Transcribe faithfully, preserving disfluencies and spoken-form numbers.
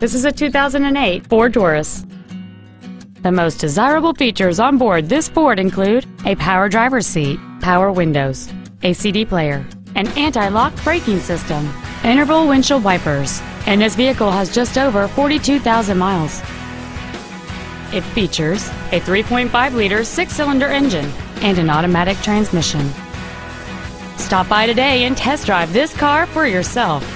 This is a two thousand eight Ford Taurus. The most desirable features on board this Ford include a power driver's seat, power windows, a C D player, an anti-lock braking system, interval windshield wipers, and this vehicle has just over forty-two thousand miles. It features a three point five liter six-cylinder engine and an automatic transmission. Stop by today and test drive this car for yourself.